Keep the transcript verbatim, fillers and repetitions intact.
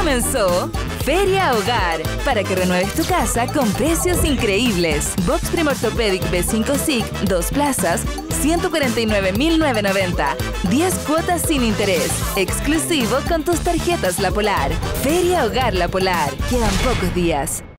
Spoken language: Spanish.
comenzó Feria Hogar, para que renueves tu casa con precios increíbles. Boxspring Orthopedic B cinco S I C, dos plazas, ciento cuarenta y nueve mil novecientos noventa. diez cuotas sin interés. Exclusivo con tus tarjetas La Polar. Feria Hogar La Polar. Quedan pocos días.